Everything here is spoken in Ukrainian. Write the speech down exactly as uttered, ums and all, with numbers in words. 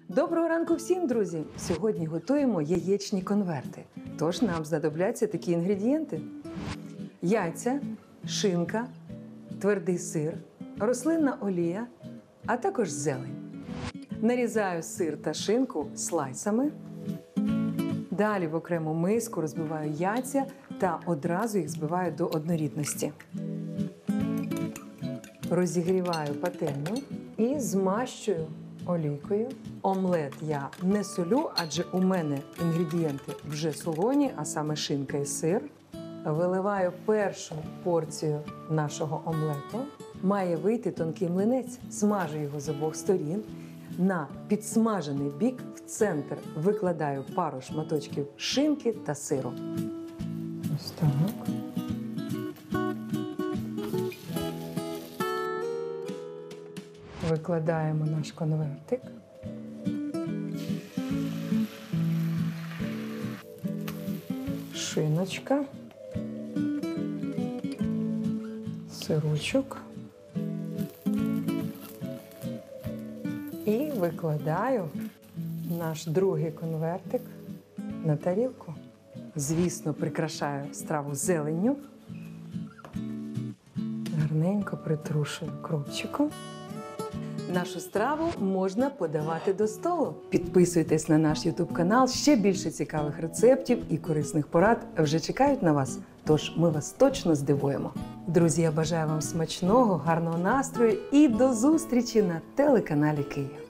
Доброго ранку всім, друзі! Сьогодні готуємо яєчні конверти. Тож нам знадобляться такі інгредієнти: яйця, шинка, твердий сир, рослинна олія, а також зелень. Нарізаю сир та шинку слайсами. Далі в окрему миску розбиваю яйця та одразу їх збиваю до однорідності. Розігріваю пательню і змащую олійкою. Омлет я не солю, адже у мене інгредієнти вже солоні, а саме шинка і сир. Виливаю першу порцію нашого омлету. Має вийти тонкий млинець. Смажу його з обох сторін. На підсмажений бік в центр викладаю пару шматочків шинки та сиру. Ось так. Викладаємо наш конвертик. Шиночка. Сирочок. І викладаю наш другий конвертик на тарілку. Звісно, прикрашаю страву зеленню. Гарненько притрушую кропчиком. Нашу страву можна подавати до столу. Підписуйтесь на наш ютуб канал, ще більше цікавих рецептів і корисних порад вже чекають на вас, тож ми вас точно здивуємо. Друзі, я бажаю вам смачного, гарного настрою і до зустрічі на телеканалі Київ.